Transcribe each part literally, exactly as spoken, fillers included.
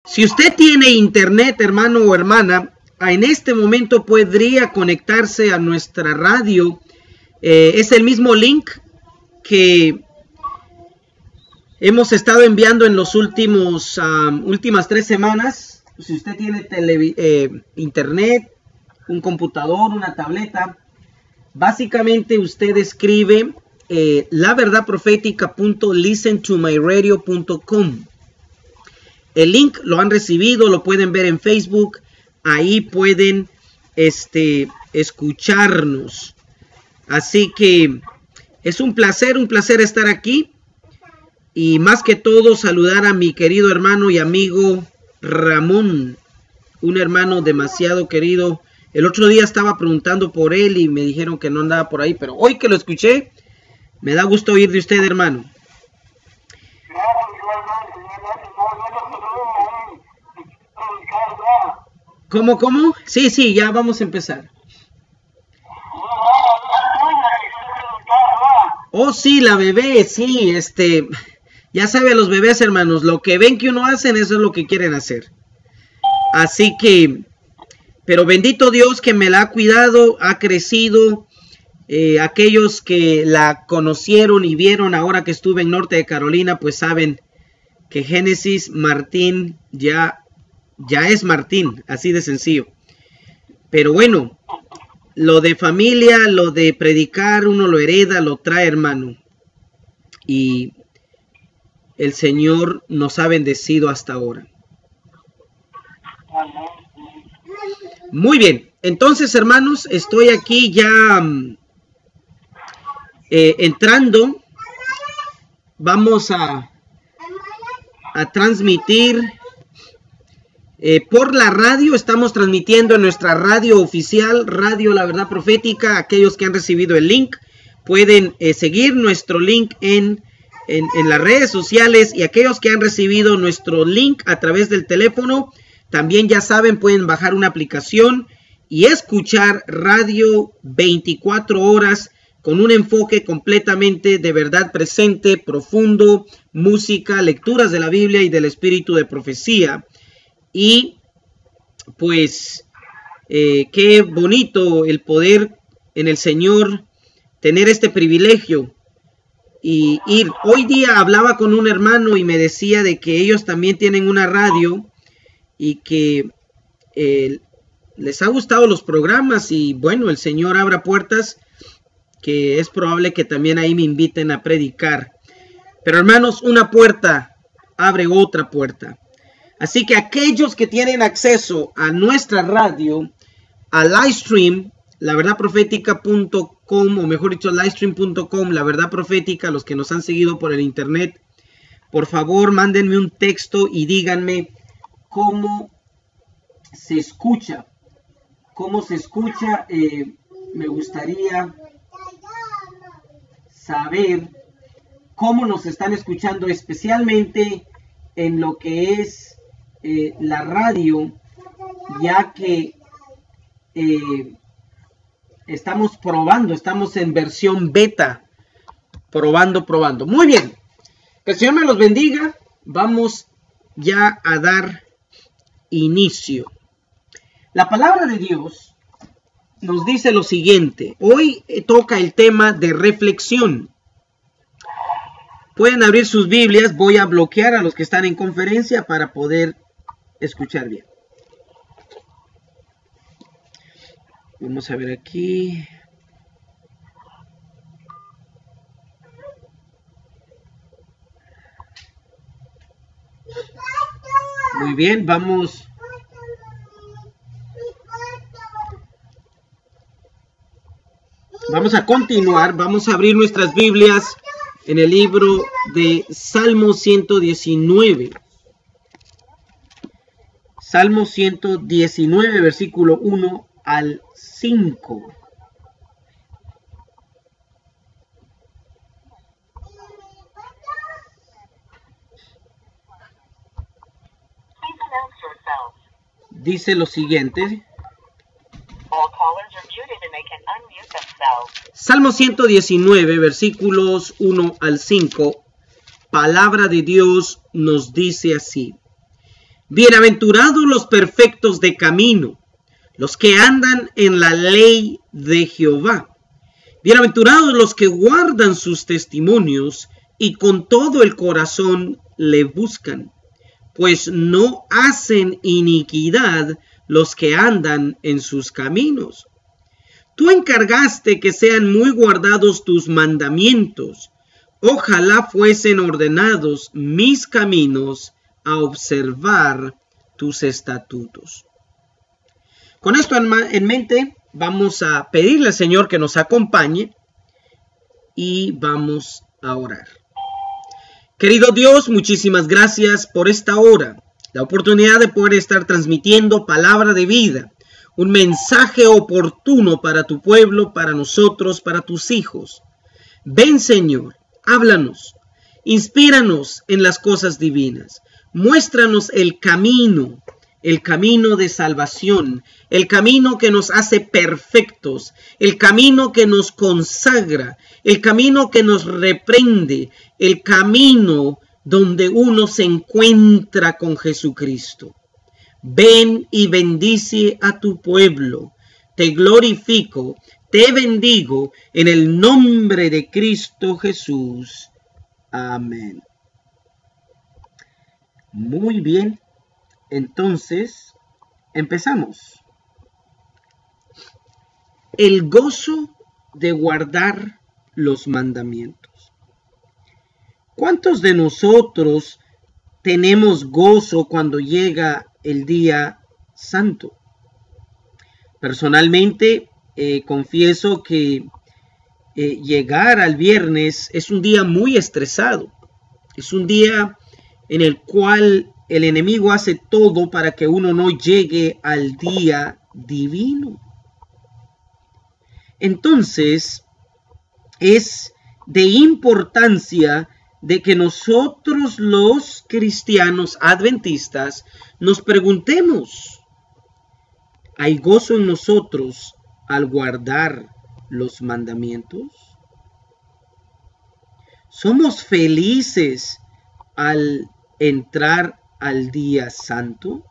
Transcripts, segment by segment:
Si usted tiene internet, hermano o hermana, en este momento podría conectarse a nuestra radio. Eh, es el mismo link que hemos estado enviando en los últimos um, últimas tres semanas. Si usted tiene tele, eh, internet, un computador, una tableta, básicamente usted escribe eh, la verdad profética punto listen to my radio punto com. El link lo han recibido, lo pueden ver en Facebook. Ahí pueden este, escucharnos. Así que es un placer, un placer estar aquí. Y más que todo saludar a mi querido hermano y amigo Ramón. Un hermano demasiado querido. El otro día estaba preguntando por él y me dijeron que no andaba por ahí. Pero hoy que lo escuché, me da gusto oír de usted, hermano. ¿Cómo, cómo? Sí, sí, ya vamos a empezar. Oh, sí, la bebé, sí, este... Ya sabe, los bebés, hermanos, lo que ven que uno hace, eso es lo que quieren hacer. Así que... Pero bendito Dios que me la ha cuidado, ha crecido. Eh, aquellos que la conocieron y vieron ahora que estuve en Norte de Carolina, pues saben que Génesis Martín ya... Ya es Martín, así de sencillo. Pero bueno, lo de familia, lo de predicar, uno lo hereda, lo trae, hermano. Y el Señor nos ha bendecido hasta ahora. Muy bien, entonces, hermanos, estoy aquí ya eh, entrando. Vamos a, a transmitir... Eh, por la radio, estamos transmitiendo en nuestra radio oficial, Radio La Verdad Profética. Aquellos que han recibido el link pueden eh, seguir nuestro link en, en, en las redes sociales. Y aquellos que han recibido nuestro link a través del teléfono, también ya saben, pueden bajar una aplicación y escuchar radio veinticuatro horas con un enfoque completamente de verdad presente, profundo, música, lecturas de la Biblia y del espíritu de profecía. Y pues eh, qué bonito el poder en el Señor tener este privilegio y ir. Hoy día hablaba con un hermano y me decía de que ellos también tienen una radio y que eh, les ha gustado los programas y bueno, el Señor abra puertas que es probable que también ahí me inviten a predicar. Pero hermanos, una puerta abre otra puerta. Así que aquellos que tienen acceso a nuestra radio, a Livestream, la verdad profética punto com, o mejor dicho, livestream punto com, La Verdad Profética, los que nos han seguido por el internet, por favor, mándenme un texto y díganme cómo se escucha. Cómo se escucha, eh, me gustaría saber cómo nos están escuchando, especialmente en lo que es Eh, la radio, ya que eh, estamos probando, estamos en versión beta, probando, probando. Muy bien, que el Señor me los bendiga. Vamos ya a dar inicio. La palabra de Dios nos dice lo siguiente. Hoy eh, toca el tema de reflexión. Pueden abrir sus Biblias. Voy a bloquear a los que están en conferencia para poder escuchar bien. Vamos a ver aquí. Muy bien, vamos. Vamos a continuar. Vamos a abrir nuestras Biblias en el libro de Salmo ciento diecinueve. Salmo ciento diecinueve, versículo uno al cinco. Dice lo siguiente. Salmo ciento diecinueve, versículos uno al cinco. Palabra de Dios nos dice así. Bienaventurados los perfectos de camino, los que andan en la ley de Jehová. Bienaventurados los que guardan sus testimonios y con todo el corazón le buscan, pues no hacen iniquidad los que andan en sus caminos. Tú encargaste que sean muy guardados tus mandamientos. Ojalá fuesen ordenados mis caminos a observar tus estatutos. Con esto en mente, vamos a pedirle al Señor que nos acompañe y vamos a orar. Querido Dios, muchísimas gracias por esta hora, la oportunidad de poder estar transmitiendo palabra de vida, un mensaje oportuno para tu pueblo, para nosotros, para tus hijos. Ven, Señor, háblanos, inspíranos en las cosas divinas, muéstranos el camino, el camino de salvación, el camino que nos hace perfectos, el camino que nos consagra, el camino que nos reprende, el camino donde uno se encuentra con Jesucristo. Ven y bendice a tu pueblo. Te glorifico, te bendigo en el nombre de Cristo Jesús. Amén. Muy bien. Entonces, empezamos. El gozo de guardar los mandamientos. ¿Cuántos de nosotros tenemos gozo cuando llega el día santo? Personalmente, eh, confieso que eh, llegar al viernes es un día muy estresado. Es un día en el cual el enemigo hace todo para que uno no llegue al día divino. Entonces, es de importancia de que nosotros los cristianos adventistas nos preguntemos, ¿hay gozo en nosotros al guardar los mandamientos? ¿Somos felices al entrar al día santo?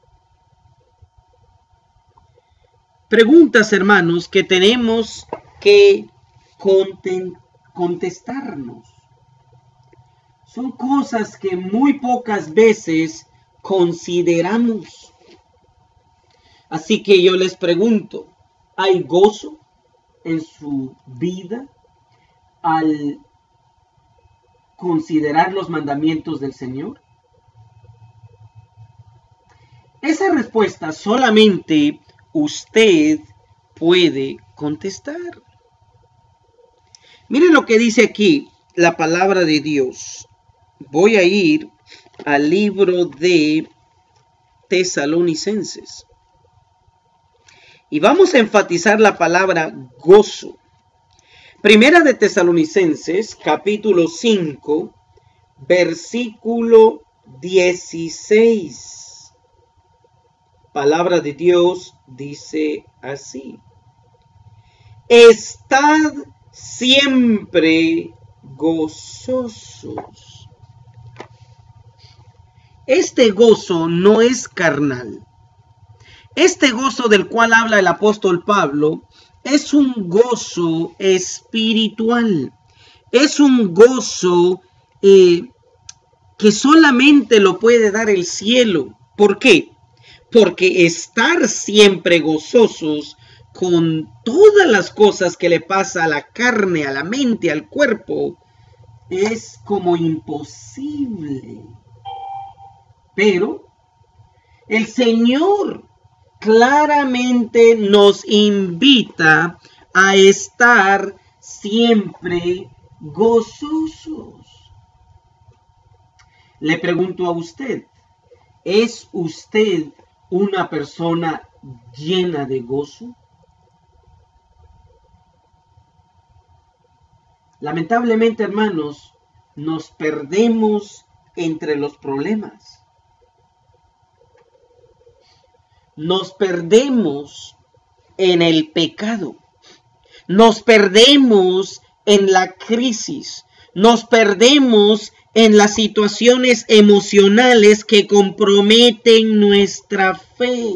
Preguntas, hermanos, que tenemos que contestarnos. Son cosas que muy pocas veces consideramos. Así que yo les pregunto, ¿hay gozo en su vida al considerar los mandamientos del Señor? Esa respuesta solamente usted puede contestar. Miren lo que dice aquí la palabra de Dios. Voy a ir al libro de Tesalonicenses. Y vamos a enfatizar la palabra gozo. Primera de Tesalonicenses, capítulo cinco, versículo dieciséis. Palabra de Dios dice así: estad siempre gozosos. Este gozo no es carnal. Este gozo del cual habla el apóstol Pablo es un gozo espiritual. Es un gozo eh, que solamente lo puede dar el cielo. ¿Por qué? Porque estar siempre gozosos con todas las cosas que le pasa a la carne, a la mente, al cuerpo, es como imposible. Pero el Señor claramente nos invita a estar siempre gozosos. Le pregunto a usted, ¿es usted una persona llena de gozo? Lamentablemente, hermanos, nos perdemos entre los problemas. Nos perdemos en el pecado. Nos perdemos en la crisis. Nos perdemos en las situaciones emocionales que comprometen nuestra fe.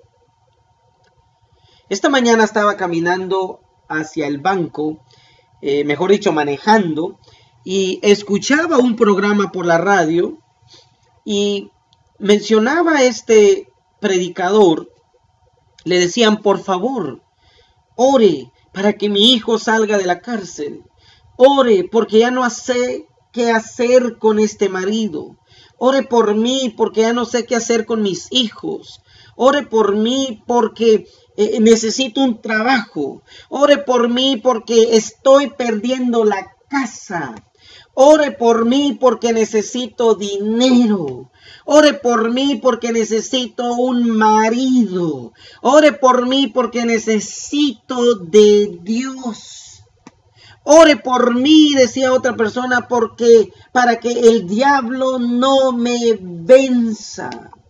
Esta mañana estaba caminando hacia el banco, eh, mejor dicho, manejando, y escuchaba un programa por la radio y mencionaba este predicador. Le decían, por favor, ore para que mi hijo salga de la cárcel. Ore porque ya no sé qué hacer con este marido. Ore por mí porque ya no sé qué hacer con mis hijos. Ore por mí porque eh, necesito un trabajo. Ore por mí porque estoy perdiendo la casa. Ore por mí porque necesito dinero. Ore por mí porque necesito un marido. Ore por mí porque necesito de Dios. Ore por mí, decía otra persona, porque para que el diablo no me venza.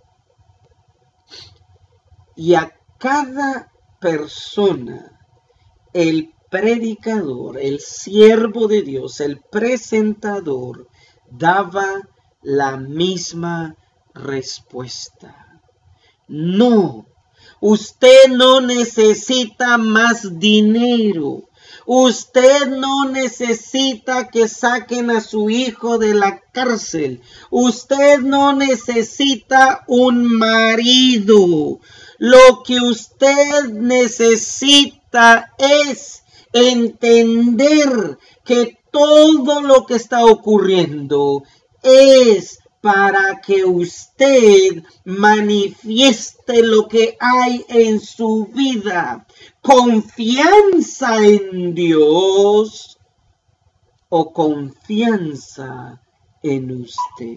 Y a cada persona, el predicador, el siervo de Dios, el presentador, daba la misma respuesta. No, usted no necesita más dinero. Usted no necesita que saquen a su hijo de la cárcel. Usted no necesita un marido. Lo que usted necesita es entender que todo lo que está ocurriendo es para que usted manifieste lo que hay en su vida. Confianza en Dios o confianza en usted.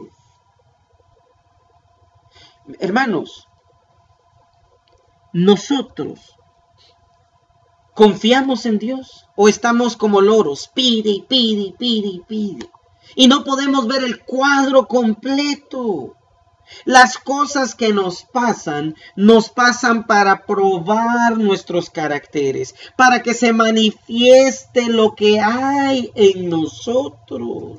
Hermanos, nosotros ¿confiamos en Dios o estamos como loros? Pide, pide, pide, pide. Y no podemos ver el cuadro completo. Las cosas que nos pasan, nos pasan para probar nuestros caracteres, para que se manifieste lo que hay en nosotros.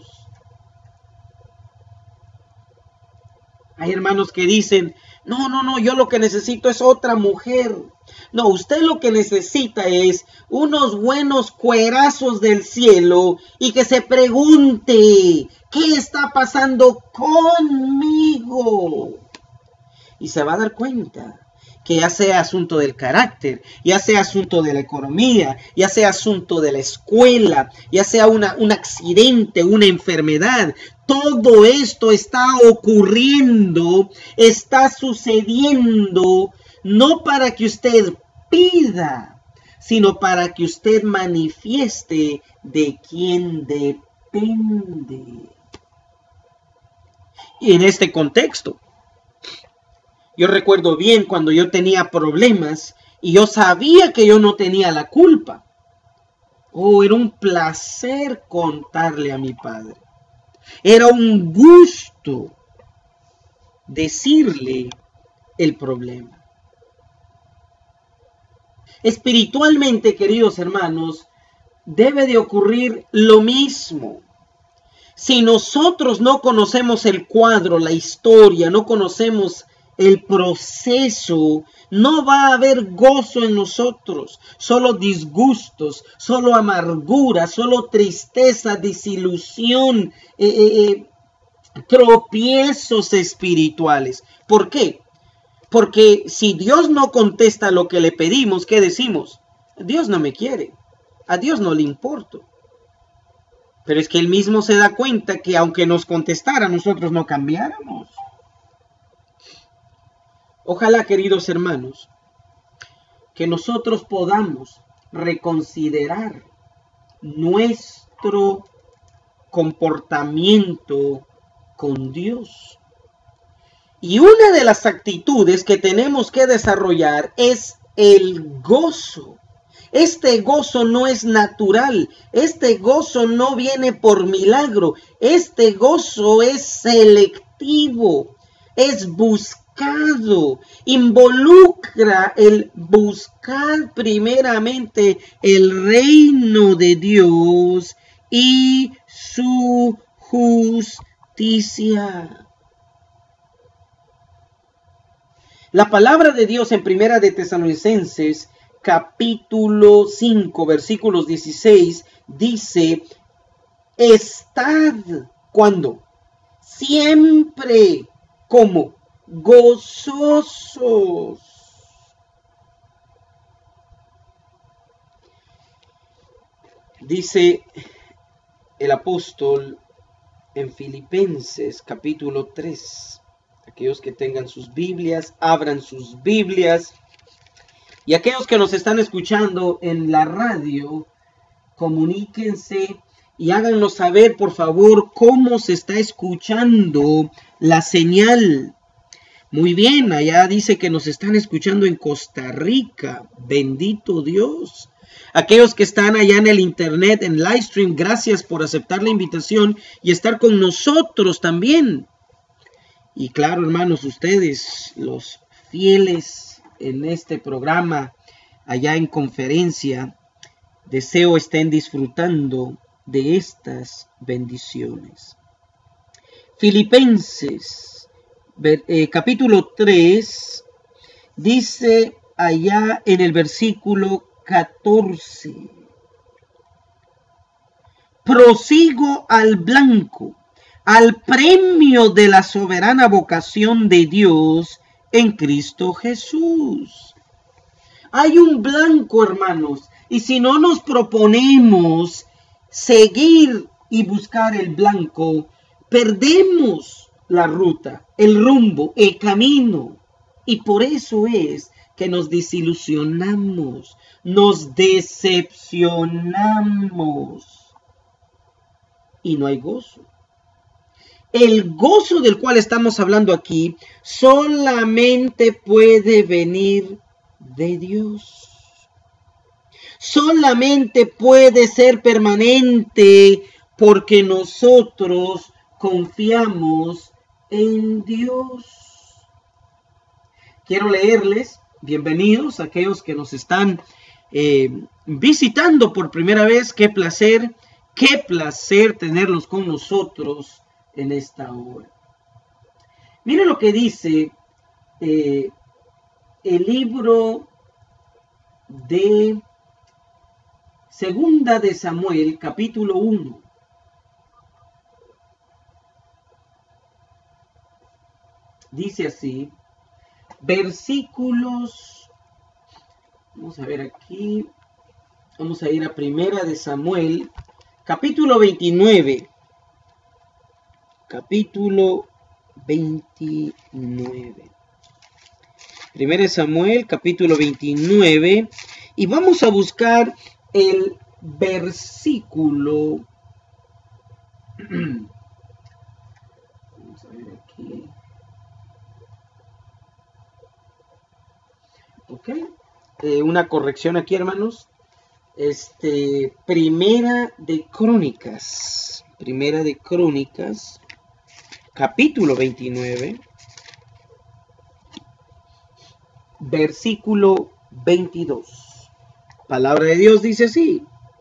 Hay hermanos que dicen, no, no, no, yo lo que necesito es otra mujer. No, usted lo que necesita es unos buenos cuerazos del cielo y que se pregunte, ¿qué está pasando conmigo? Y se va a dar cuenta que ya sea asunto del carácter, ya sea asunto de la economía, ya sea asunto de la escuela, ya sea una, un accidente, una enfermedad, todo esto está ocurriendo, está sucediendo, no para que usted pida, sino para que usted manifieste de quién depende. Y en este contexto, yo recuerdo bien cuando yo tenía problemas y yo sabía que yo no tenía la culpa. Oh, era un placer contarle a mi padre. Era un gusto decirle el problema. Espiritualmente, queridos hermanos, debe de ocurrir lo mismo. Si nosotros no conocemos el cuadro, la historia, no conocemos el proceso, no va a haber gozo en nosotros, solo disgustos, solo amargura, solo tristeza, desilusión, eh, eh, tropiezos espirituales. ¿Por qué? Porque si Dios no contesta lo que le pedimos, ¿qué decimos? Dios no me quiere, a Dios no le importo. Pero es que Él mismo se da cuenta que aunque nos contestara, nosotros no cambiáramos. Ojalá, queridos hermanos, que nosotros podamos reconsiderar nuestro comportamiento con Dios. Y una de las actitudes que tenemos que desarrollar es el gozo. Este gozo no es natural, este gozo no viene por milagro, este gozo es selectivo, es buscado, involucra el buscar primeramente el reino de Dios y su justicia. justicia. La palabra de Dios en Primera de Tesalonicenses, capítulo cinco, versículos dieciséis, dice, estad, ¿cuándo? Siempre, como gozosos. Dice el apóstol en Filipenses, capítulo tres. Aquellos que tengan sus Biblias, abran sus Biblias. Y aquellos que nos están escuchando en la radio, comuníquense y háganos saber, por favor, cómo se está escuchando la señal. Muy bien, allá dice que nos están escuchando en Costa Rica. Bendito Dios. Aquellos que están allá en el internet, en Livestream, gracias por aceptar la invitación y estar con nosotros también. Y claro, hermanos, ustedes, los fieles en este programa, allá en conferencia, deseo estén disfrutando de estas bendiciones. Filipenses, eh, capítulo tres, dice allá en el versículo catorce. Prosigo al blanco, al premio de la soberana vocación de Dios en Cristo Jesús. Hay un blanco, hermanos, y si no nos proponemos seguir y buscar el blanco, perdemos la ruta, el rumbo, el camino. Y por eso es que nos desilusionamos, nos decepcionamos y no hay gozo. El gozo del cual estamos hablando aquí solamente puede venir de Dios. Solamente puede ser permanente porque nosotros confiamos en Dios. Quiero leerles, bienvenidos a aquellos que nos están eh, visitando por primera vez. Qué placer, qué placer tenerlos con nosotros en esta hora. Miren lo que dice eh, el libro de Segunda de Samuel, capítulo uno. Dice así, versículos, vamos a ver aquí, vamos a ir a Primera de Samuel, capítulo veintinueve. Capítulo veintinueve. Primera de Samuel, capítulo veintinueve. Y vamos a buscar el versículo. Vamos a ver aquí. Ok. Eh, una corrección aquí, hermanos. Este, Primera de Crónicas. Primera de Crónicas. Capítulo veintinueve, versículo veintidós. Palabra de Dios dice así.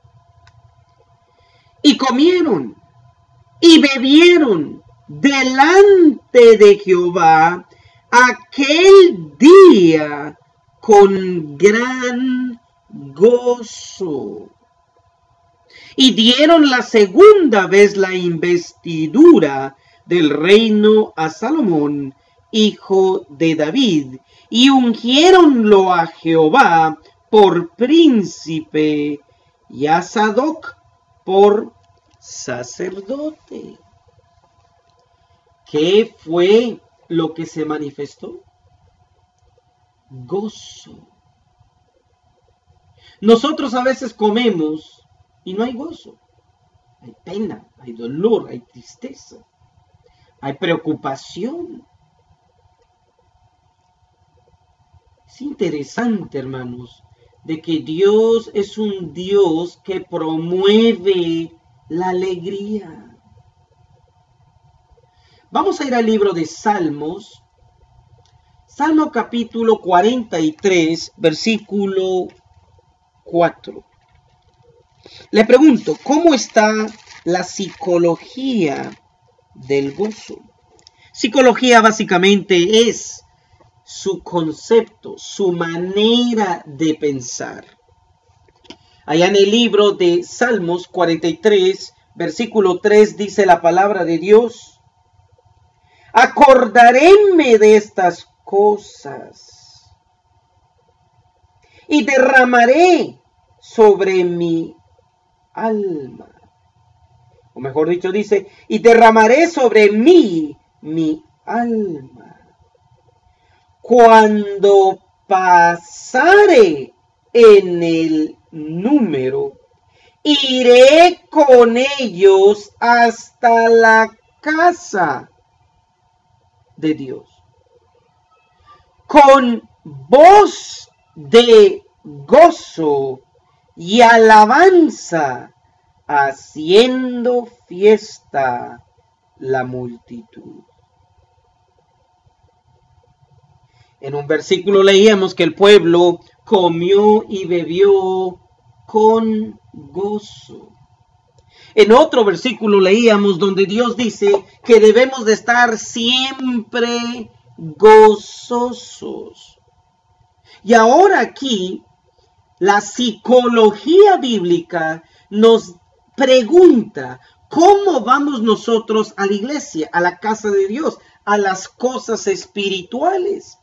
Y comieron y bebieron delante de Jehová aquel día con gran gozo. Y dieron la segunda vez la investidura del reino a Salomón, hijo de David, y ungiéronlo a Jehová por príncipe y a Sadoc por sacerdote. ¿Qué fue lo que se manifestó? Gozo. Nosotros a veces comemos y no hay gozo. Hay pena, hay dolor, hay tristeza. Hay preocupación. Es interesante, hermanos, de que Dios es un Dios que promueve la alegría. Vamos a ir al libro de Salmos. Salmo capítulo cuarenta y tres, versículo cuatro. Le pregunto, ¿cómo está la psicología del gozo. Psicología básicamente es su concepto, su manera de pensar. Allá en el libro de Salmos cuarenta y tres, versículo tres, dice la palabra de Dios: acordaréme de estas cosas y derramaré sobre mi alma. O mejor dicho, dice, y derramaré sobre mí mi alma. Cuando pasare en el número, iré con ellos hasta la casa de Dios. Con voz de gozo y alabanza, haciendo fiesta la multitud. En un versículo leíamos que el pueblo comió y bebió con gozo. En otro versículo leíamos donde Dios dice que debemos de estar siempre gozosos. Y ahora aquí la psicología bíblica nos pregunta: ¿cómo vamos nosotros a la iglesia, a la casa de Dios, a las cosas espirituales?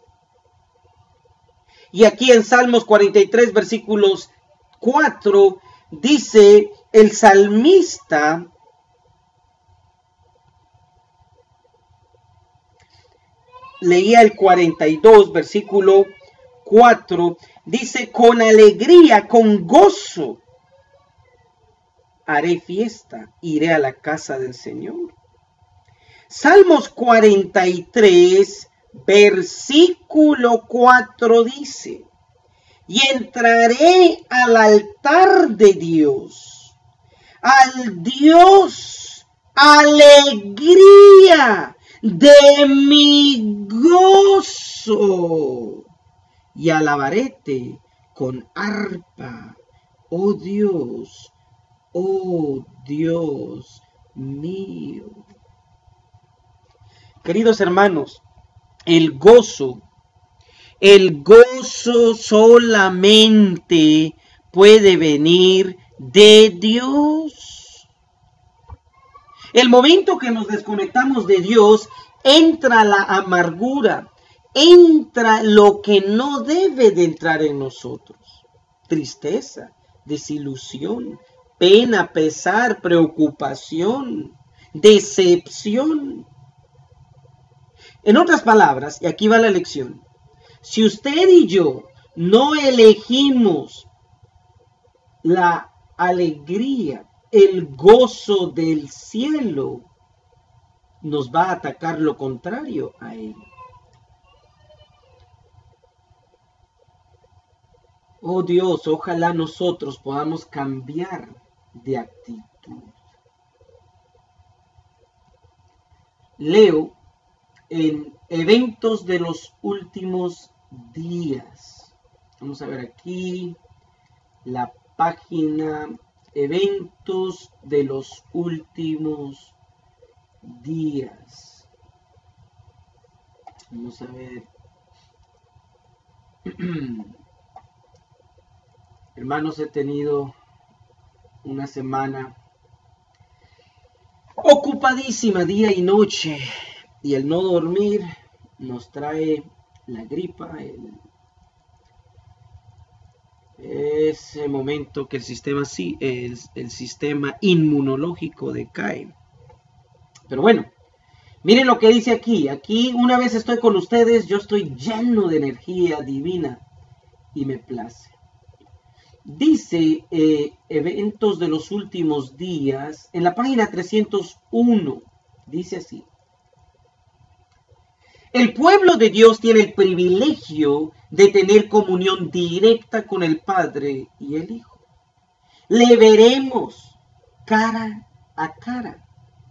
Y aquí en Salmos cuarenta y tres, versículos cuatro, dice el salmista: leía el cuarenta y dos, versículo cuatro, dice: con alegría, con gozo, haré fiesta, iré a la casa del Señor. Salmos cuarenta y tres, versículo cuatro dice: y entraré al altar de Dios, al Dios alegría de mi gozo, y alabaréte con arpa, oh Dios, oh Dios mío. Queridos hermanos, el gozo, el gozo solamente puede venir de Dios. El momento que nos desconectamos de Dios, entra la amargura, entra lo que no debe de entrar en nosotros: tristeza, desilusión, pena, pesar, preocupación, decepción. En otras palabras, y aquí va la lección: si usted y yo no elegimos la alegría, el gozo del cielo, nos va a atacar lo contrario a él. Oh Dios, ojalá nosotros podamos cambiar de actitud. Leo en eventos de los últimos días. Vamos a ver aquí la página eventos de los últimos días. Vamos a ver. Hermanos, he tenido una semana ocupadísima día y noche, y el no dormir nos trae la gripa, el, ese momento que el sistema, el, el sistema inmunológico decae. Pero bueno, miren lo que dice aquí. Aquí, una vez estoy con ustedes, yo estoy lleno de energía divina y me place. Dice eh, eventos de los últimos días, en la página trescientos uno, dice así: el pueblo de Dios tiene el privilegio de tener comunión directa con el Padre y el Hijo. Le veremos cara a cara,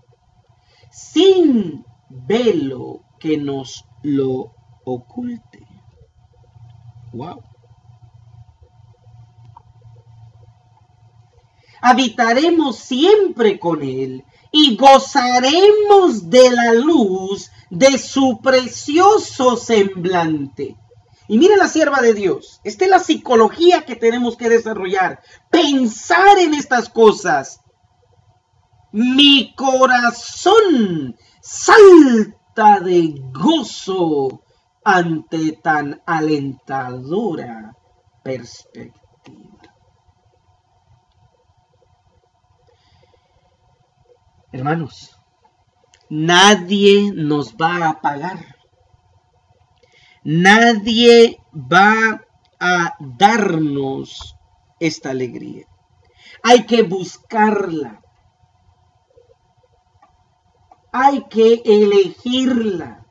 sin velo que nos lo oculte. Wow. Habitaremos siempre con Él y gozaremos de la luz de su precioso semblante. Y mire la sierva de Dios, esta es la psicología que tenemos que desarrollar, pensar en estas cosas. Mi corazón salta de gozo ante tan alentadora perspectiva. Hermanos, nadie nos va a pagar. Nadie va a darnos esta alegría. Hay que buscarla. Hay que elegirla.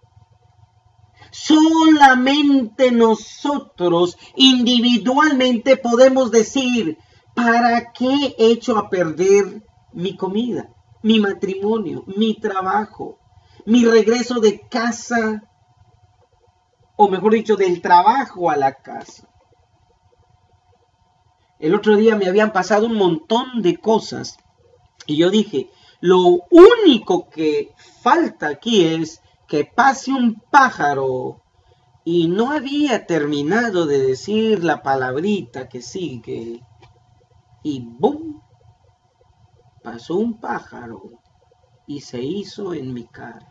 Solamente nosotros individualmente podemos decir, ¿para qué he hecho a perder mi comida, mi matrimonio, mi trabajo, mi regreso de casa, o mejor dicho, del trabajo a la casa? El otro día me habían pasado un montón de cosas y yo dije, lo único que falta aquí es que pase un pájaro, y no había terminado de decir la palabrita que sigue y ¡bum! Pasó un pájaro y se hizo en mi cara.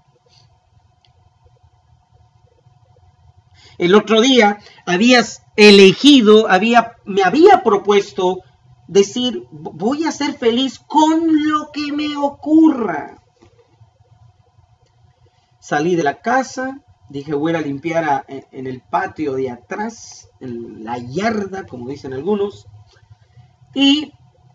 El otro día habías elegido, había, me había propuesto decir, voy a ser feliz con lo que me ocurra. Salí de la casa, dije voy a limpiar a, en el patio de atrás, en la yarda, como dicen algunos, y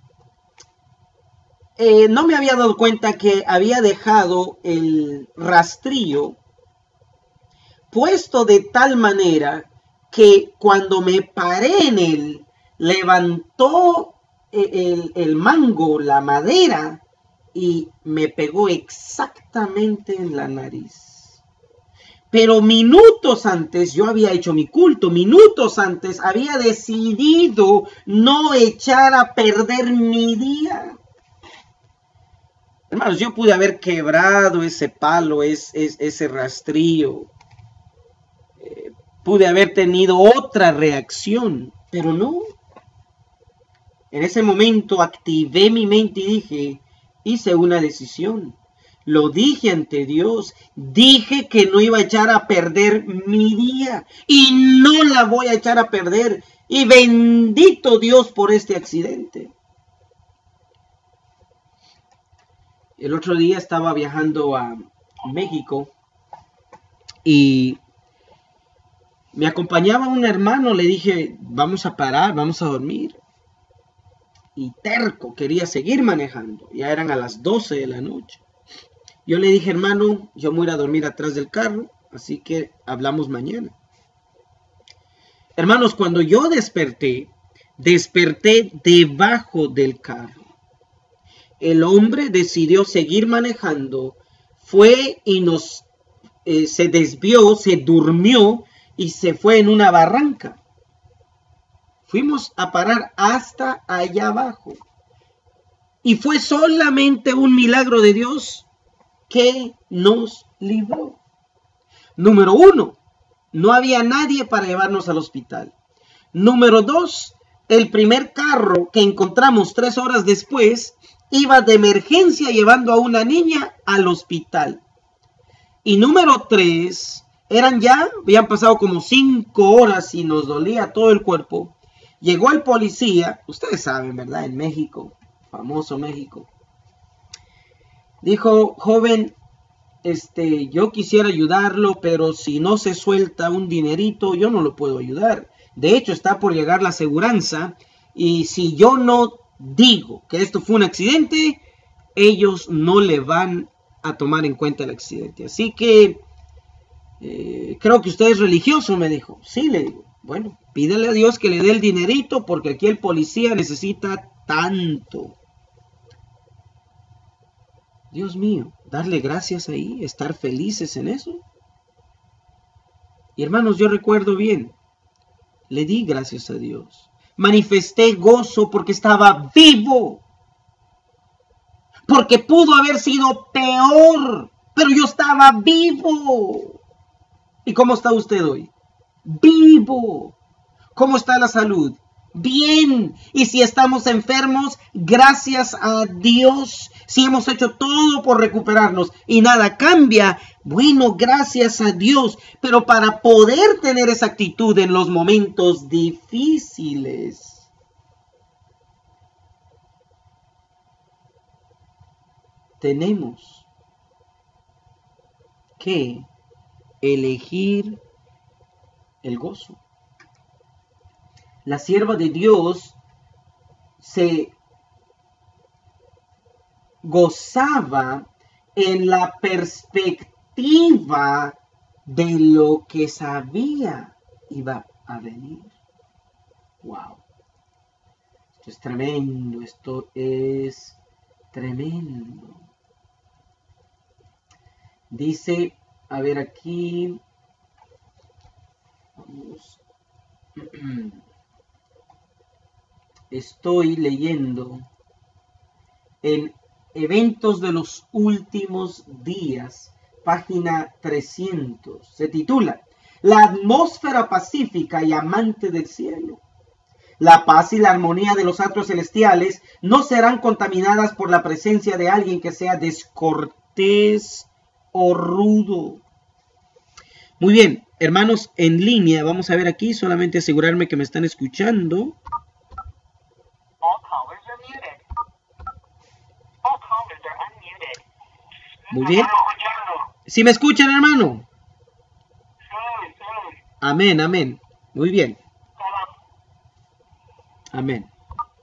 eh, no me había dado cuenta que había dejado el rastrillo puesto de tal manera que cuando me paré en él, levantó el, el mango, la madera, y me pegó exactamente en la nariz. Pero minutos antes yo había hecho mi culto, minutos antes había decidido no echar a perder mi día. Hermanos, yo pude haber quebrado ese palo, es, es, ese rastrillo. Eh, pude haber tenido otra reacción, pero no. En ese momento activé mi mente y dije, hice una decisión. Lo dije ante Dios. Dije que no iba a echar a perder mi día. Y no la voy a echar a perder. Y bendito Dios por este accidente. El otro día estaba viajando a México. Y me acompañaba un hermano. Le dije, vamos a parar, vamos a dormir. Y terco, quería seguir manejando. Ya eran a las doce de la noche. Yo le dije, hermano, yo me voy a ir a dormir atrás del carro, así que hablamos mañana. Hermanos, cuando yo desperté, desperté debajo del carro. El hombre decidió seguir manejando, fue y nos eh, se desvió, se durmió y se fue en una barranca. Fuimos a parar hasta allá abajo. Y fue solamente un milagro de Dios que nos libró. Número uno, no había nadie para llevarnos al hospital. Número dos, el primer carro que encontramos tres horas después iba de emergencia llevando a una niña al hospital. Y número tres, eran ya, habían pasado como cinco horas y nos dolía todo el cuerpo. Llegó el policía, ustedes saben, ¿verdad? En México, famoso México. Dijo, joven, este, yo quisiera ayudarlo, pero si no se suelta un dinerito, yo no lo puedo ayudar. De hecho, está por llegar la aseguranza, y si yo no digo que esto fue un accidente, ellos no le van a tomar en cuenta el accidente. Así que, eh, creo que usted es religioso, me dijo. Sí, le digo. Bueno, pídele a Dios que le dé el dinerito, porque aquí el policía necesita tanto. Dios mío, darle gracias ahí, estar felices en eso. Y hermanos, yo recuerdo bien, le di gracias a Dios. Manifesté gozo porque estaba vivo. porque pudo haber sido peor, pero yo estaba vivo. ¿Y cómo está usted hoy? Vivo. ¿Cómo está la salud? Bien. Y si estamos enfermos, gracias a Dios. Si hemos hecho todo por recuperarnos y nada cambia, bueno, gracias a Dios. Pero para poder tener esa actitud en los momentos difíciles, tenemos que elegir el gozo. La sierva de Dios se gozaba en la perspectiva de lo que sabía iba a venir. Wow. Esto es tremendo, esto es tremendo. Dice, a ver aquí, vamos. Estoy leyendo en Eventos de los Últimos Días, página trescientos. Se titula La atmósfera pacífica y amante del cielo. La paz y la armonía de los atrios celestiales no serán contaminadas por la presencia de alguien que sea descortés o rudo. Muy bien, hermanos en línea, vamos a ver aquí, solamente asegurarme que me están escuchando. Muy bien. ¿Sí me escuchan, hermano? Amén, amén. Muy bien. Amén.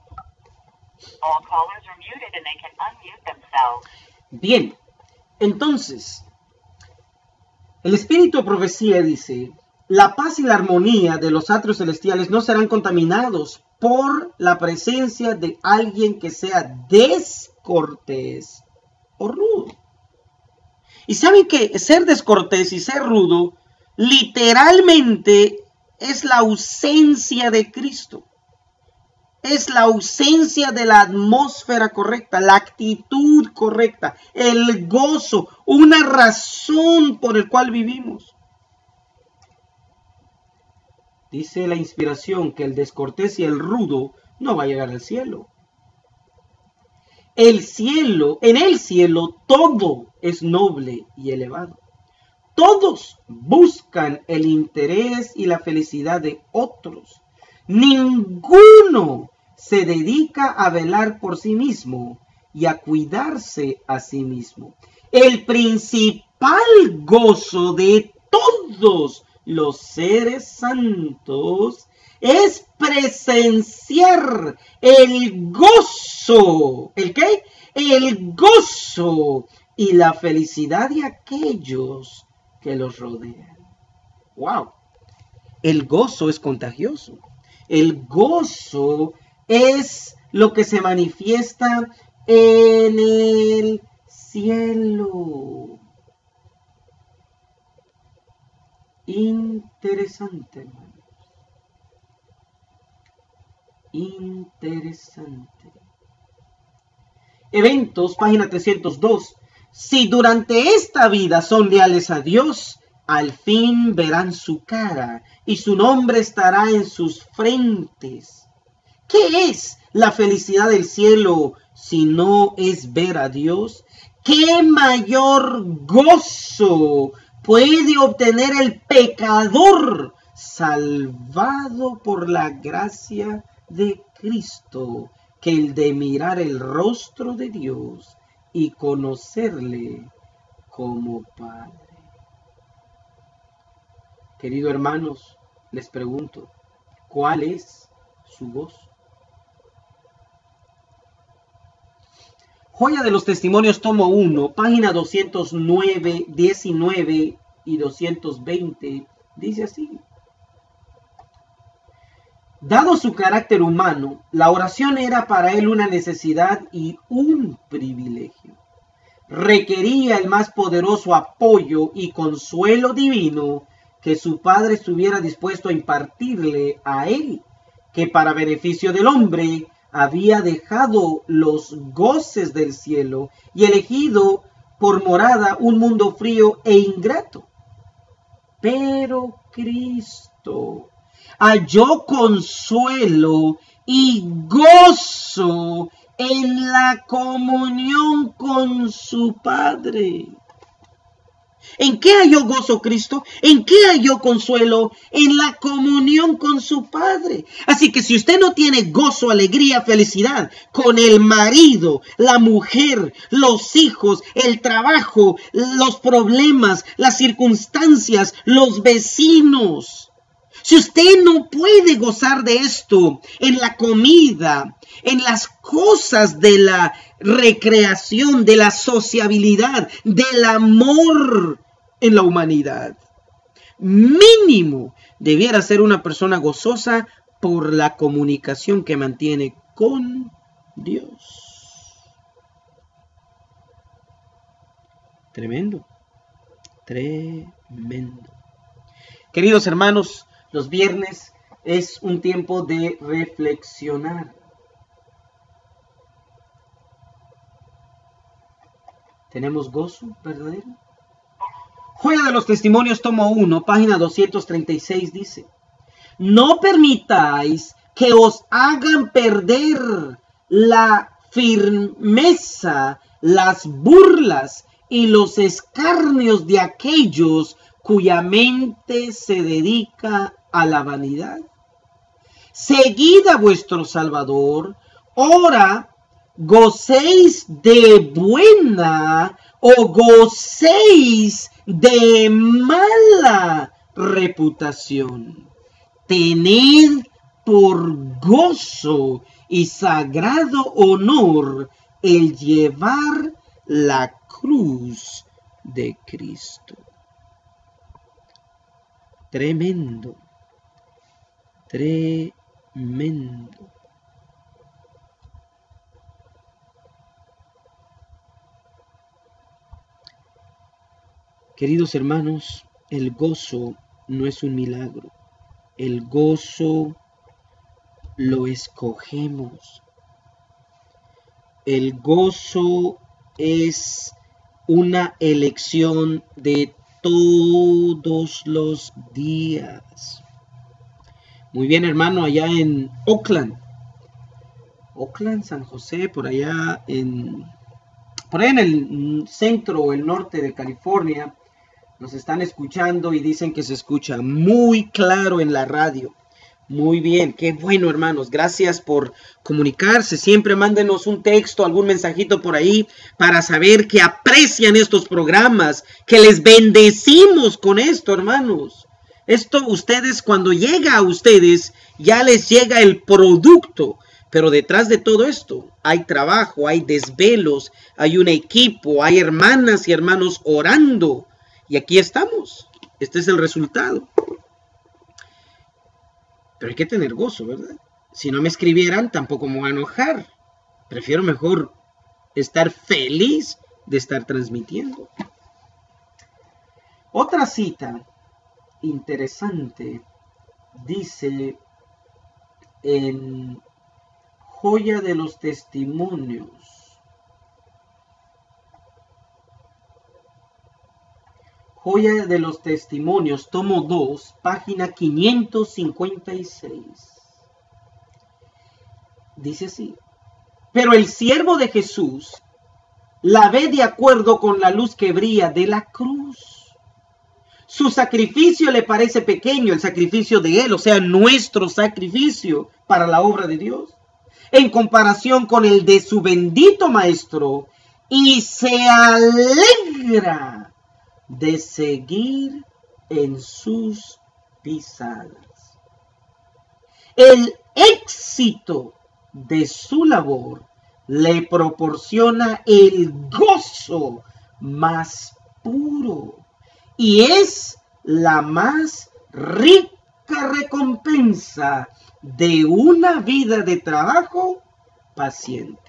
Bien, entonces, el espíritu de profecía dice, la paz y la armonía de los atrios celestiales no serán contaminados por la presencia de alguien que sea descortés o rudo. Y saben que ser descortés y ser rudo literalmente es la ausencia de Cristo. Es la ausencia de la atmósfera correcta, la actitud correcta, el gozo, una razón por el cual vivimos. Dice la inspiración que el descortés y el rudo no va a llegar al cielo. El cielo, en el cielo todo es noble y elevado. Todos buscan el interés y la felicidad de otros. Ninguno se dedica a velar por sí mismo y a cuidarse a sí mismo. El principal gozo de todos los seres santos es presenciar el gozo. ¿El qué? El gozo y la felicidad de aquellos que los rodean. ¡Wow! El gozo es contagioso. El gozo es lo que se manifiesta en el cielo. Interesante, hermano. Interesante. Eventos, página trescientos dos. Si durante esta vida son leales a Dios, al fin verán su cara y su nombre estará en sus frentes. ¿Qué es la felicidad del cielo si no es ver a Dios? ¿Qué mayor gozo puede obtener el pecador salvado por la gracia de Cristo que el de mirar el rostro de Dios y conocerle como Padre? Queridos hermanos, les pregunto, ¿cuál es su gozo? Joya de los Testimonios, tomo uno, página doscientos nueve, diecinueve y doscientos veinte, dice así. Dado su carácter humano, la oración era para él una necesidad y un privilegio. Requería el más poderoso apoyo y consuelo divino que su Padre estuviera dispuesto a impartirle a él, que para beneficio del hombre había dejado los goces del cielo y elegido por morada un mundo frío e ingrato. Pero Cristo halló consuelo y gozo en la comunión con su Padre. ¿En qué halló gozo Cristo? ¿En qué halló consuelo? En la comunión con su Padre. Así que si usted no tiene gozo, alegría, felicidad con el marido, la mujer, los hijos, el trabajo, los problemas, las circunstancias, los vecinos, si usted no puede gozar de esto en la comida, en las cosas de la recreación, de la sociabilidad, del amor en la humanidad, mínimo debiera ser una persona gozosa por la comunicación que mantiene con Dios. Tremendo, tremendo. Queridos hermanos, los viernes es un tiempo de reflexionar. ¿Tenemos gozo verdadero? Joya de los Testimonios, tomo uno, página doscientos treinta y seis, dice: no permitáis que os hagan perder la firmeza, las burlas y los escarnios de aquellos cuya mente se dedica a la vanidad. Seguid a vuestro Salvador, ora, gocéis de buena o gocéis de mala reputación. Tened por gozo y sagrado honor el llevar la cruz de Cristo. Tremendo, tremendo. Queridos hermanos, el gozo no es un milagro. El gozo lo escogemos. El gozo es una elección de todos los días. Muy bien, hermano, allá en Oakland, Oakland, San José, por allá en, por ahí en el centro o el norte de California, nos están escuchando y dicen que se escucha muy claro en la radio. Muy bien, qué bueno, hermanos. Gracias por comunicarse. Siempre mándenos un texto, algún mensajito por ahí para saber que aprecian estos programas, que les bendecimos con esto, hermanos. Esto ustedes, cuando llega a ustedes, ya les llega el producto. Pero detrás de todo esto hay trabajo, hay desvelos, hay un equipo, hay hermanas y hermanos orando. Y aquí estamos. Este es el resultado. Pero hay que tener gozo, ¿verdad? Si no me escribieran, tampoco me voy a enojar. Prefiero mejor estar feliz de estar transmitiendo. Otra cita interesante dice en Joya de los Testimonios, Joya de los Testimonios, tomo dos, página quinientos cincuenta y seis. Dice así: pero el siervo de Jesús la ve de acuerdo con la luz que brilla de la cruz. Su sacrificio le parece pequeño, el sacrificio de él, o sea, nuestro sacrificio para la obra de Dios, en comparación con el de su bendito Maestro, y se alegra de seguir en sus pisadas. El éxito de su labor le proporciona el gozo más puro y es la más rica recompensa de una vida de trabajo paciente.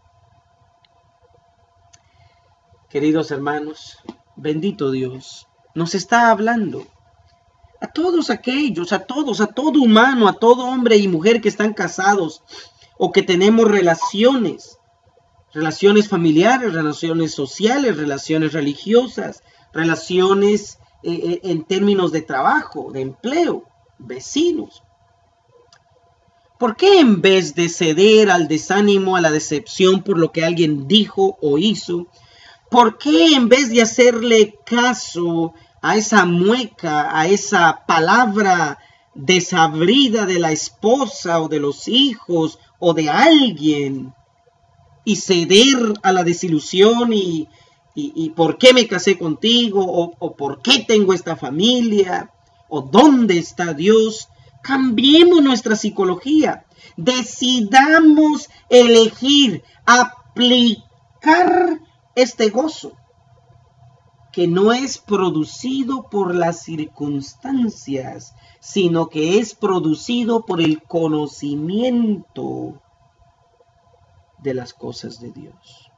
Queridos hermanos, bendito Dios, nos está hablando a todos aquellos, a todos, a todo humano, a todo hombre y mujer que están casados o que tenemos relaciones, relaciones familiares, relaciones sociales, relaciones religiosas, relaciones eh, en términos de trabajo, de empleo, vecinos. ¿Por qué en vez de ceder al desánimo, a la decepción por lo que alguien dijo o hizo, por qué en vez de hacerle caso a esa mueca, a esa palabra desabrida de la esposa o de los hijos o de alguien, y ceder a la desilusión y, y, y por qué me casé contigo o, o por qué tengo esta familia o dónde está Dios? Cambiemos nuestra psicología, decidamos elegir, aplicar este gozo que no es producido por las circunstancias, sino que es producido por el conocimiento de las cosas de Dios.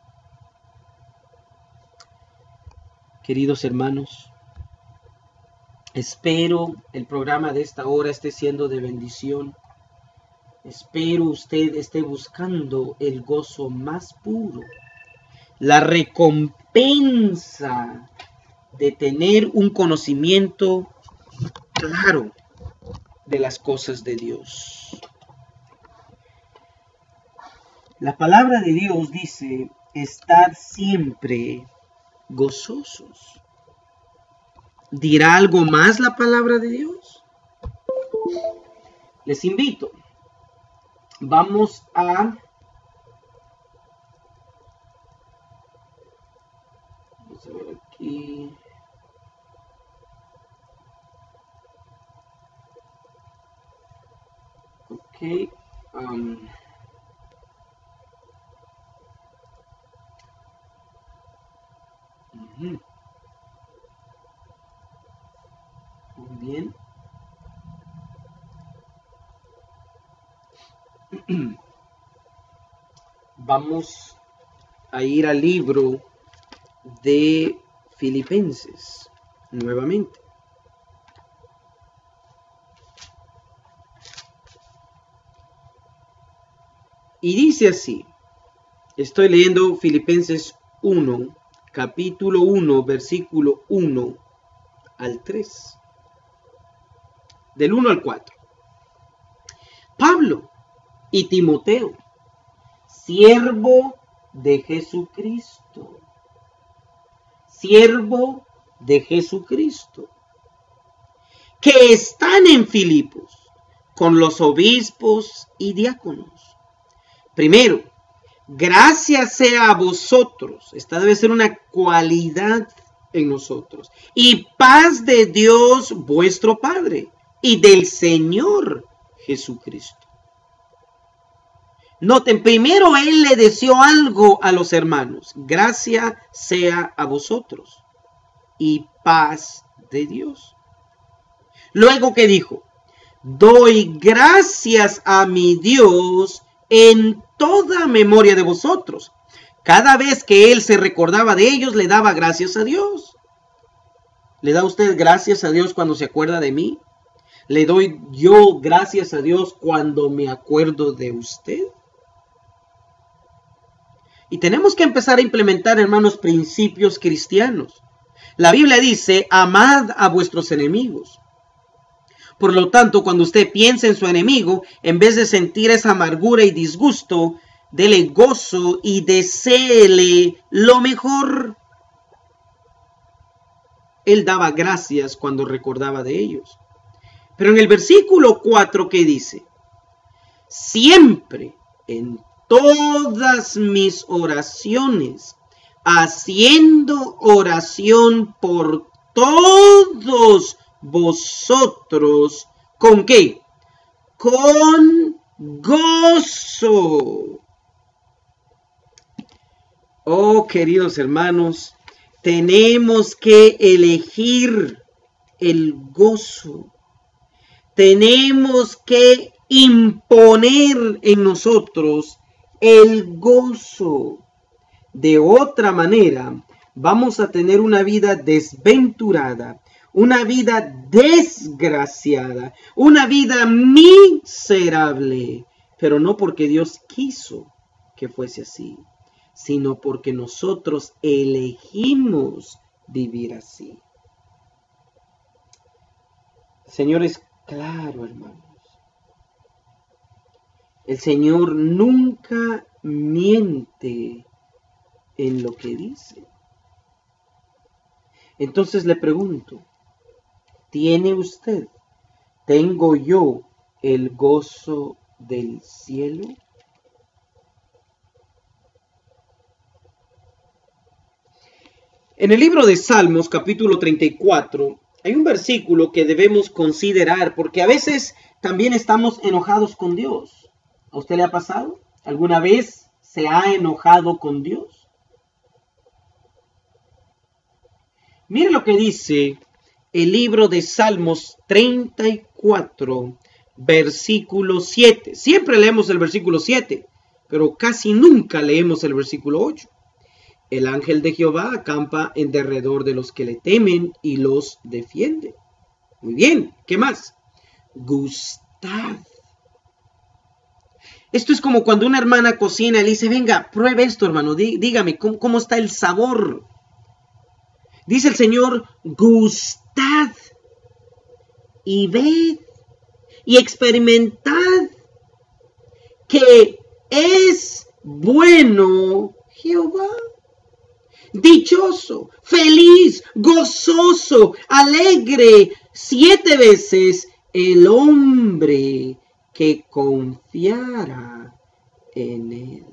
Queridos hermanos, espero el programa de esta hora esté siendo de bendición. Espero usted esté buscando el gozo más puro, la recompensa de tener un conocimiento claro de las cosas de Dios. La palabra de Dios dice, estar siempre gozosos. ¿Dirá algo más la palabra de Dios? Les invito. Vamos a... Vamos a ver aquí. Ok. Um, uh-huh. Muy bien. Vamos a ir al libro de Filipenses nuevamente. Y dice así, estoy leyendo Filipenses uno, capítulo uno, versículo uno al tres. Del uno al cuatro. Pablo y Timoteo, siervo de Jesucristo, siervo de Jesucristo, que están en Filipos con los obispos y diáconos. Primero, gracias sea a vosotros, esta debe ser una cualidad en nosotros, y paz de Dios vuestro Padre y del Señor Jesucristo. Noten, primero él le deseó algo a los hermanos. Gracia sea a vosotros y paz de Dios. Luego que dijo, doy gracias a mi Dios en toda memoria de vosotros. Cada vez que él se recordaba de ellos, le daba gracias a Dios. ¿Le da usted gracias a Dios cuando se acuerda de mí? ¿Le doy yo gracias a Dios cuando me acuerdo de usted? Y tenemos que empezar a implementar, hermanos, principios cristianos. La Biblia dice, amad a vuestros enemigos. Por lo tanto, cuando usted piense en su enemigo, en vez de sentir esa amargura y disgusto, dele gozo y deséele lo mejor. Él daba gracias cuando recordaba de ellos. Pero en el versículo cuatro, ¿qué dice? Siempre en todas mis oraciones, haciendo oración por todos vosotros, ¿con qué? Con gozo. Oh, queridos hermanos, tenemos que elegir el gozo. Tenemos que imponer en nosotros el gozo. De otra manera, vamos a tener una vida desventurada, una vida desgraciada, una vida miserable, pero no porque Dios quiso que fuese así, sino porque nosotros elegimos vivir así. El Señor es claro, hermanos. El Señor nunca miente en lo que dice. Entonces le pregunto, ¿tiene usted, tengo yo el gozo del cielo? En el libro de Salmos, capítulo treinta y cuatro, hay un versículo que debemos considerar, porque a veces también estamos enojados con Dios. ¿A usted le ha pasado? ¿Alguna vez se ha enojado con Dios? Mire lo que dice el libro de Salmos treinta y cuatro, versículo siete. Siempre leemos el versículo siete, pero casi nunca leemos el versículo ocho. El ángel de Jehová acampa en derredor de los que le temen y los defiende. Muy bien, ¿qué más? Gustad. Esto es como cuando una hermana cocina y le dice, venga, pruebe esto, hermano, dí, dígame, ¿cómo, ¿cómo está el sabor? Dice el Señor, gustad y ved y experimentad que es bueno Jehová. Dichoso, feliz, gozoso, alegre, siete veces el hombre que confiara en él.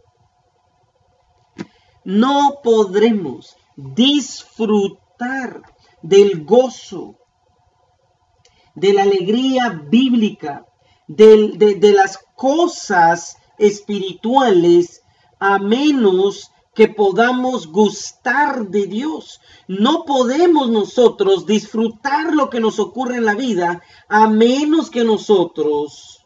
No podremos disfrutar del gozo, de la alegría bíblica, de, de, de las cosas espirituales, a menos que podamos gustar de Dios. No podemos nosotros disfrutar lo que nos ocurre en la vida, a menos que nosotros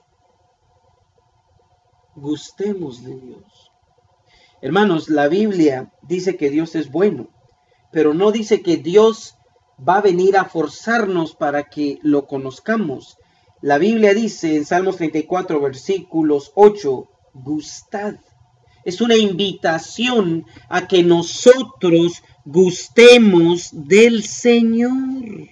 gustemos de Dios. Hermanos, la Biblia dice que Dios es bueno, pero no dice que Dios va a venir a forzarnos para que lo conozcamos. La Biblia dice en Salmos treinta y cuatro, versículos ocho, gustad. Es una invitación a que nosotros gustemos del Señor.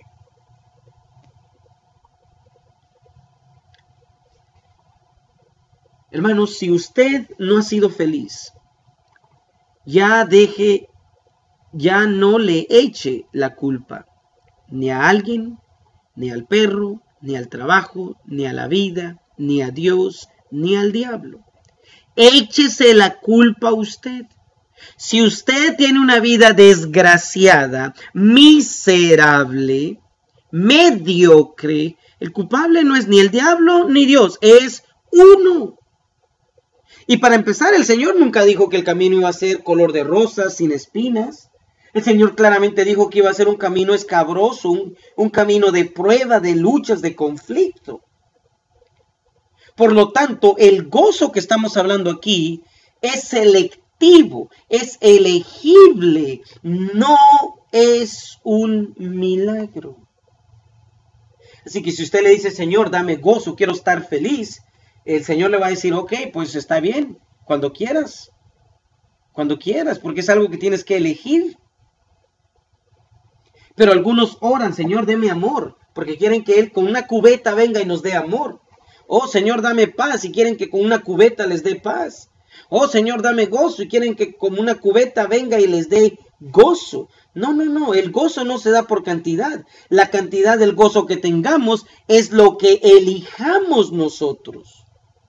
Hermanos, si usted no ha sido feliz, ya deje, ya no le eche la culpa ni a alguien, ni al perro, ni al trabajo, ni a la vida, ni a Dios, ni al diablo. Échese la culpa a usted. Si usted tiene una vida desgraciada, miserable, mediocre, el culpable no es ni el diablo ni Dios, es uno. Y para empezar, el Señor nunca dijo que el camino iba a ser color de rosas, sin espinas. El Señor claramente dijo que iba a ser un camino escabroso, un, un camino de prueba, de luchas, de conflicto. Por lo tanto, el gozo que estamos hablando aquí es selectivo, es elegible, no es un milagro. Así que si usted le dice, Señor, dame gozo, quiero estar feliz, el Señor le va a decir, ok, pues está bien, cuando quieras, cuando quieras, porque es algo que tienes que elegir. Pero algunos oran, Señor, deme amor, porque quieren que Él con una cubeta venga y nos dé amor. Oh, Señor, dame paz, y quieren que con una cubeta les dé paz. Oh, Señor, dame gozo, y quieren que con una cubeta venga y les dé gozo. No, no, no, el gozo no se da por cantidad. La cantidad del gozo que tengamos es lo que elijamos nosotros.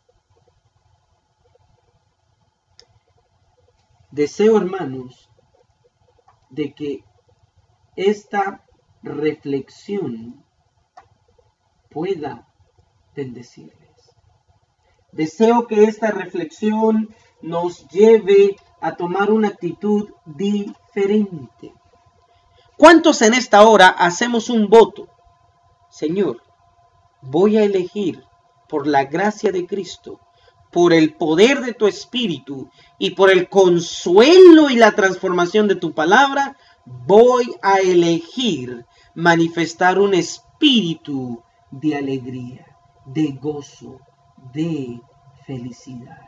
Deseo, hermanos, de que esta reflexión pueda bendecirles. Deseo que esta reflexión nos lleve a tomar una actitud diferente. ¿Cuántos en esta hora hacemos un voto? Señor, voy a elegir por la gracia de Cristo, por el poder de tu Espíritu y por el consuelo y la transformación de tu palabra, voy a elegir manifestar un espíritu de alegría, de gozo, de felicidad.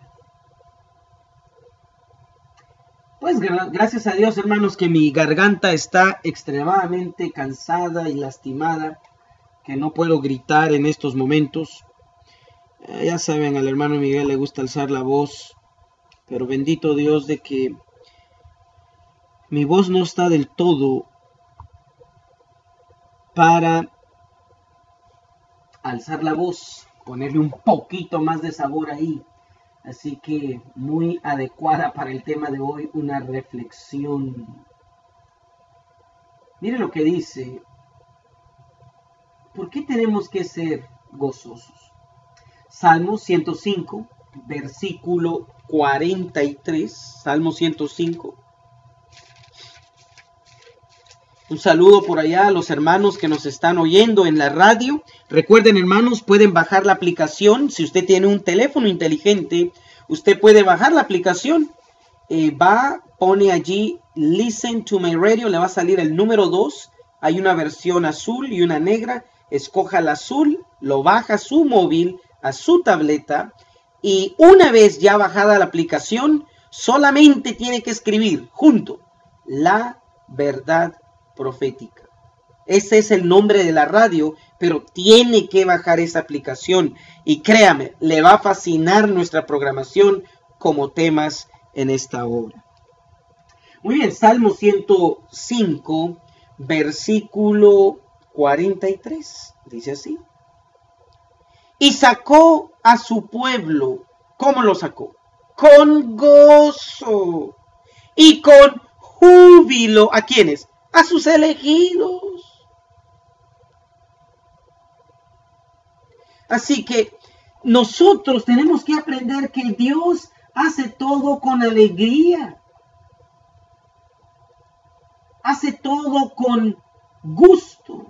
Pues gra gracias a Dios, hermanos, que mi garganta está extremadamente cansada y lastimada, que no puedo gritar en estos momentos. Eh, ya saben, al hermano Miguel le gusta alzar la voz, pero bendito Dios de que mi voz no está del todo para alzar la voz, ponerle un poquito más de sabor ahí. Así que muy adecuada para el tema de hoy, una reflexión. Mire lo que dice. ¿Por qué tenemos que ser gozosos? Salmo ciento cinco, versículo cuarenta y tres. Salmo ciento cinco. Un saludo por allá a los hermanos que nos están oyendo en la radio. Recuerden, hermanos, pueden bajar la aplicación. Si usted tiene un teléfono inteligente, usted puede bajar la aplicación. Eh, va, pone allí Listen to My Radio. Le va a salir el número dos. Hay una versión azul y una negra. Escoja la azul, lo baja a su móvil, a su tableta. Y una vez ya bajada la aplicación, solamente tiene que escribir junto La Verdad Profética. Ese es el nombre de la radio, pero tiene que bajar esa aplicación y créame, le va a fascinar nuestra programación como temas en esta hora. Muy bien, Salmo ciento cinco, versículo cuarenta y tres, dice así. Y sacó a su pueblo, ¿cómo lo sacó? Con gozo y con júbilo. ¿A quiénes? A sus elegidos. Así que nosotros tenemos que aprender que Dios hace todo con alegría. Hace todo con gusto.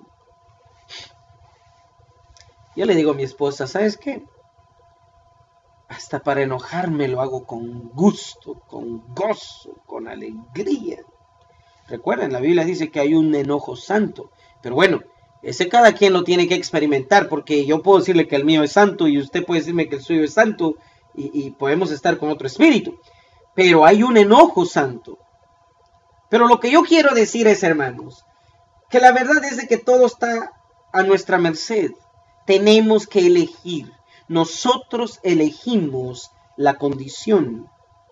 Yo le digo a mi esposa, ¿sabes qué? Hasta para enojarme lo hago con gusto, con gozo, con alegría. Recuerden, la Biblia dice que hay un enojo santo. Pero bueno, ese cada quien lo tiene que experimentar, porque yo puedo decirle que el mío es santo y usted puede decirme que el suyo es santo y, y podemos estar con otro espíritu. Pero hay un enojo santo. Pero lo que yo quiero decir es, hermanos, que la verdad es de que todo está a nuestra merced. Tenemos que elegir. Nosotros elegimos la condición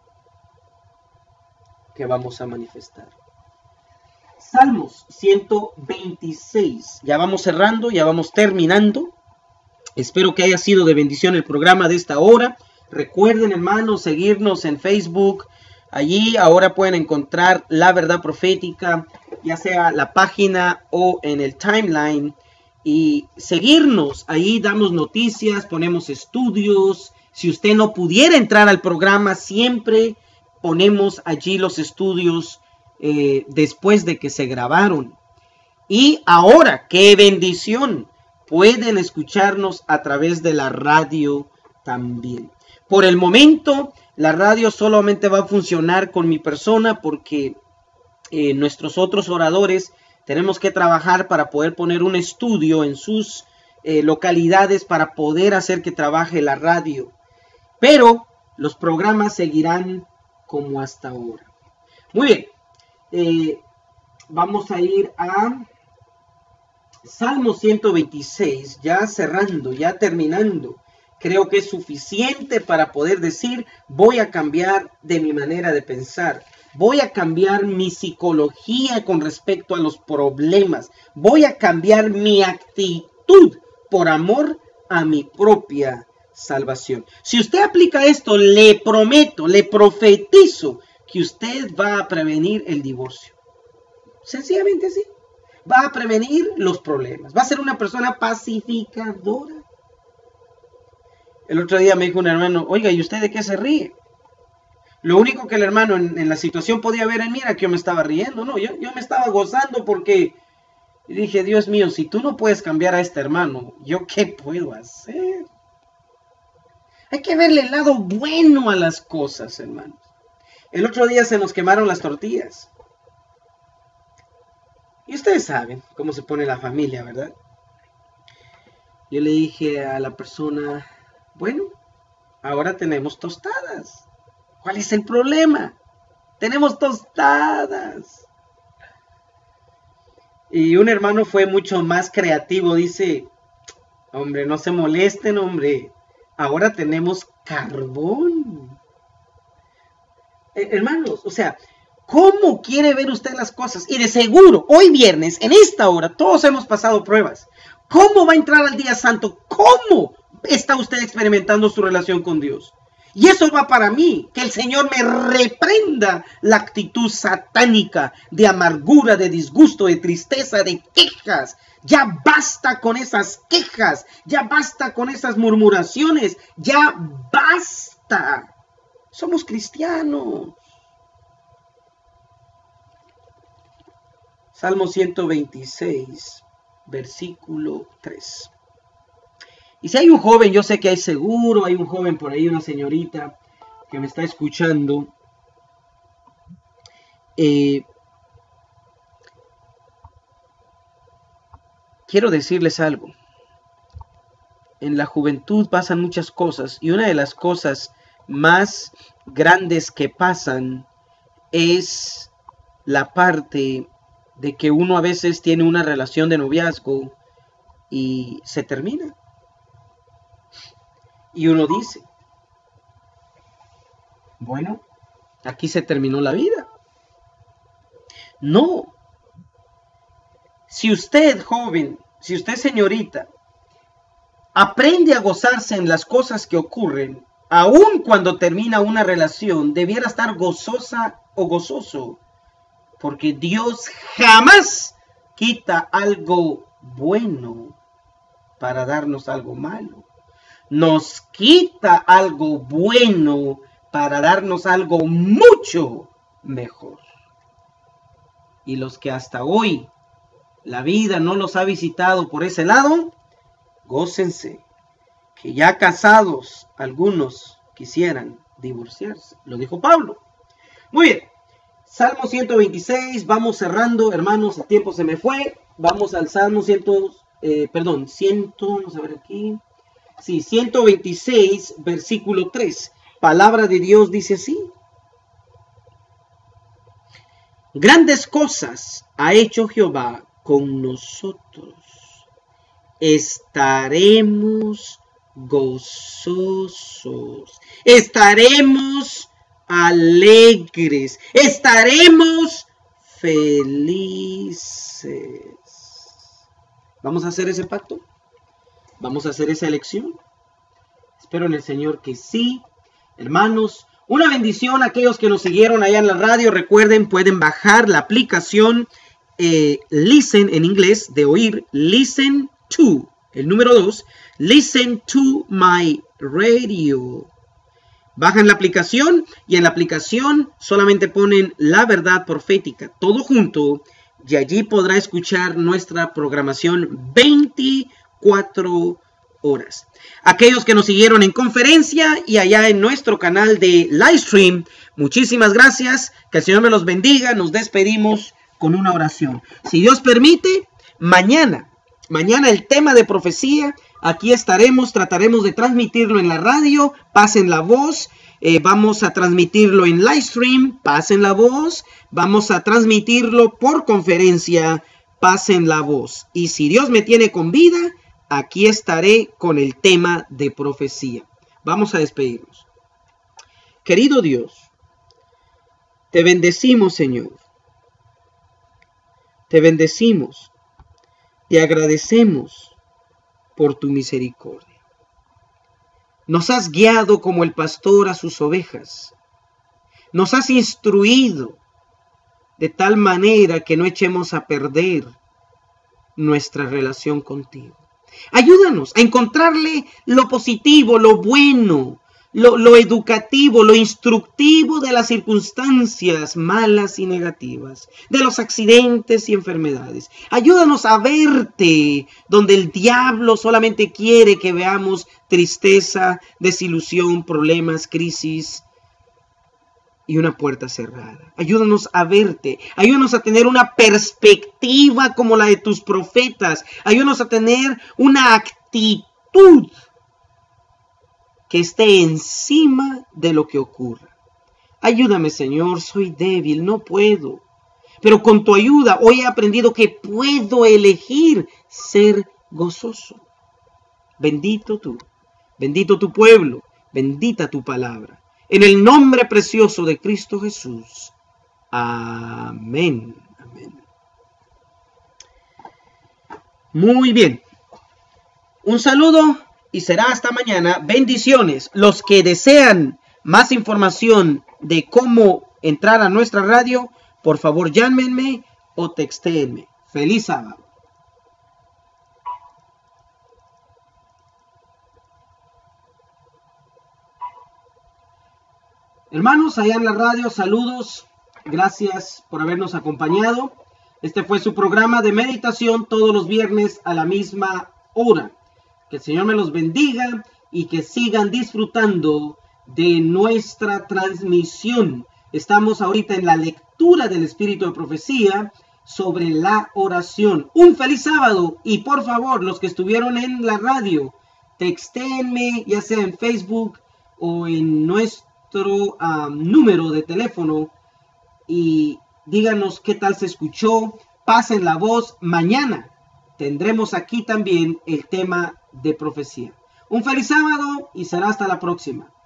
que vamos a manifestar. Salmos ciento veintiséis. Ya vamos cerrando, ya vamos terminando. Espero que haya sido de bendición el programa de esta hora. Recuerden, hermanos, seguirnos en Facebook. Allí ahora pueden encontrar La Verdad Profética, ya sea la página o en el timeline. Y seguirnos, ahí damos noticias, ponemos estudios. Si usted no pudiera entrar al programa, siempre ponemos allí los estudios Eh, después de que se grabaron. Y ahora, qué bendición, pueden escucharnos a través de la radio también. Por el momento, la radio solamente va a funcionar con mi persona porque eh, nuestros otros oradores tenemos que trabajar para poder poner un estudio en sus eh, localidades para poder hacer que trabaje la radio. Pero los programas seguirán como hasta ahora. Muy bien. Eh, vamos a ir a Salmo ciento veintiséis, ya cerrando, ya terminando. Creo que es suficiente para poder decir, voy a cambiar de mi manera de pensar. Voy a cambiar mi psicología con respecto a los problemas. Voy a cambiar mi actitud por amor a mi propia salvación. Si usted aplica esto, le prometo, le profetizo que usted va a prevenir el divorcio. Sencillamente así. Va a prevenir los problemas. Va a ser una persona pacificadora. El otro día me dijo un hermano, oiga, ¿y usted de qué se ríe? Lo único que el hermano en, en la situación podía ver en mí era que yo me estaba riendo. No, yo, yo me estaba gozando porque dije, Dios mío, si tú no puedes cambiar a este hermano, ¿yo qué puedo hacer? Hay que verle el lado bueno a las cosas, hermanos. El otro día se nos quemaron las tortillas. Y ustedes saben cómo se pone la familia, ¿verdad? Yo le dije a la persona, bueno, ahora tenemos tostadas. ¿Cuál es el problema? Tenemos tostadas. Y un hermano fue mucho más creativo, dice, hombre, no se molesten, hombre, ahora tenemos carbón. Eh, hermanos, o sea, ¿cómo quiere ver usted las cosas? Y de seguro, hoy viernes, en esta hora, todos hemos pasado pruebas. ¿Cómo va a entrar al día santo? ¿Cómo está usted experimentando su relación con Dios? Y eso va para mí, que el Señor me reprenda la actitud satánica de amargura, de disgusto, de tristeza, de quejas. Ya basta con esas quejas, ya basta con esas murmuraciones, ya basta. Somos cristianos. Salmo ciento veintiséis, versículo tres. Y si hay un joven, yo sé que hay seguro, hay un joven por ahí, una señorita que me está escuchando. Eh, quiero decirles algo. En la juventud pasan muchas cosas y una de las cosas más grandes que pasan es la parte de que uno a veces tiene una relación de noviazgo y se termina. Y uno dice, bueno, aquí se terminó la vida. No. Si usted, joven, si usted, señorita, aprende a gozarse en las cosas que ocurren, aun cuando termina una relación, debiera estar gozosa o gozoso, porque Dios jamás quita algo bueno para darnos algo malo. Nos quita algo bueno para darnos algo mucho mejor. Y los que hasta hoy la vida no los ha visitado por ese lado, gócense, que ya casados algunos quisieran divorciarse. Lo dijo Pablo. Muy bien, Salmo ciento veintiséis, vamos cerrando, hermanos, el tiempo se me fue. Vamos al Salmo cien, eh, perdón, cien, vamos a ver aquí. Sí, ciento veintiséis, versículo tres. Palabra de Dios dice así. Grandes cosas ha hecho Jehová con nosotros. Estaremos gozosos. Estaremos alegres. Estaremos felices. ¿Vamos a hacer ese pacto? ¿Vamos a hacer esa elección? Espero en el Señor que sí. Hermanos, una bendición a aquellos que nos siguieron allá en la radio. Recuerden, pueden bajar la aplicación eh, Listen en inglés, de oír, Listen to, el número dos, Listen to my radio. Bajan la aplicación y en la aplicación solamente ponen La Verdad Profética, todo junto, y allí podrá escuchar nuestra programación veinticuatro horas. Aquellos que nos siguieron en conferencia y allá en nuestro canal de Livestream, muchísimas gracias, que el Señor me los bendiga. Nos despedimos con una oración. Si Dios permite, mañana, mañana el tema de profecía, aquí estaremos, trataremos de transmitirlo en la radio, pasen la voz. Eh, vamos a transmitirlo en Livestream, pasen la voz. Vamos a transmitirlo por conferencia, pasen la voz. Y si Dios me tiene con vida, aquí estaré con el tema de profecía. Vamos a despedirnos. Querido Dios, te bendecimos, Señor. Te bendecimos y agradecemos por tu misericordia. Nos has guiado como el pastor a sus ovejas. Nos has instruido de tal manera que no echemos a perder nuestra relación contigo. Ayúdanos a encontrarle lo positivo, lo bueno, lo, lo educativo, lo instructivo de las circunstancias malas y negativas, de los accidentes y enfermedades. Ayúdanos a verte donde el diablo solamente quiere que veamos tristeza, desilusión, problemas, crisis y una puerta cerrada. Ayúdanos a verte. Ayúdanos a tener una perspectiva como la de tus profetas. Ayúdanos a tener una actitud que esté encima de lo que ocurra. Ayúdame, Señor, soy débil, no puedo. Pero con tu ayuda hoy he aprendido que puedo elegir ser gozoso. Bendito tú, bendito tu pueblo, bendita tu palabra. En el nombre precioso de Cristo Jesús. Amén. Amén. Muy bien. Un saludo y será hasta mañana. Bendiciones. Los que desean más información de cómo entrar a nuestra radio, por favor llámenme o textéenme. Feliz sábado. Hermanos, allá en la radio, saludos. Gracias por habernos acompañado. Este fue su programa de meditación todos los viernes a la misma hora. Que el Señor me los bendiga y que sigan disfrutando de nuestra transmisión. Estamos ahorita en la lectura del Espíritu de Profecía sobre la oración. Un feliz sábado y por favor, los que estuvieron en la radio, textéenme ya sea en Facebook o en nuestro um, número de teléfono y díganos qué tal se escuchó. Pasen la voz. Mañana tendremos aquí también el tema de profecía. Un feliz sábado y será hasta la próxima.